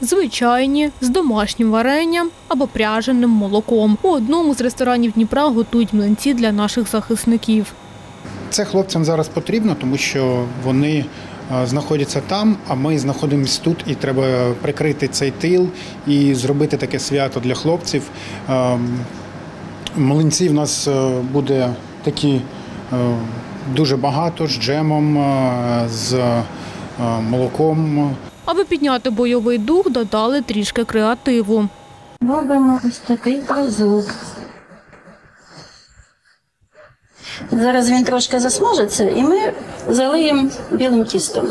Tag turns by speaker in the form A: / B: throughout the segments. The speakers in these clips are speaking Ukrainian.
A: звичайні, з домашнім варенням або пряженим молоком. У одному з ресторанів Дніпра готують млинці для наших захисників.
B: Це хлопцям зараз потрібно, тому що вони знаходяться там, а ми знаходимося тут, і треба прикрити цей тил і зробити таке свято для хлопців. Млинці в нас буде такі дуже багато, з джемом, з молоком.
A: Аби підняти бойовий дух, додали трішки креативу.
C: Робимо ось такий крузок. Зараз він трошки засмажиться і ми залиємо білим тістом.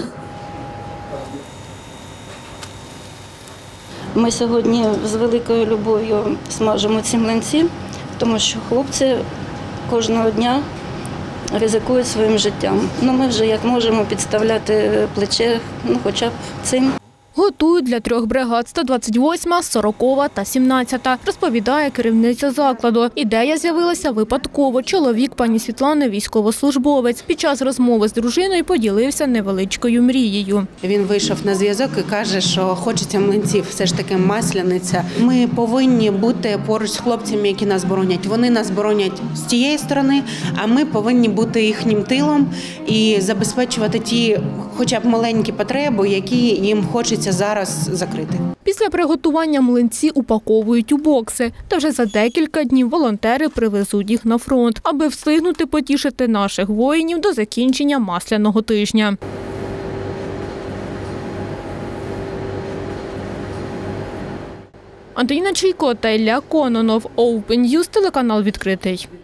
C: Ми сьогодні з великою любов'ю смажимо ці млинці, тому що хлопці кожного дня ризикують своїм життям. Ми вже як можемо підставляти плече, хоча б цим.
A: Готують для 3 бригад – 128-ма, 40-та та 17-та, розповідає керівниця закладу. Ідея з'явилася випадково. Чоловік пані Світлани – військовослужбовець. Під час розмови з дружиною поділився невеличкою мрією.
D: Він вийшов на зв'язок і каже, що хочеться млинців, все ж таки масляниця. Ми повинні бути поруч з хлопцями, які нас боронять. Вони нас боронять з тієї сторони, а ми повинні бути їхнім тилом і забезпечувати ті хоча б маленькі потреби, які їм хочеться зараз закрити.
A: Після приготування млинці упаковують у бокси. Та вже за декілька днів волонтери привезуть їх на фронт, аби встигнути потішити наших воїнів до закінчення масляного тижня. Антоніна Чайко та Ілля Кононов. Open News, телеканал «Відкритий».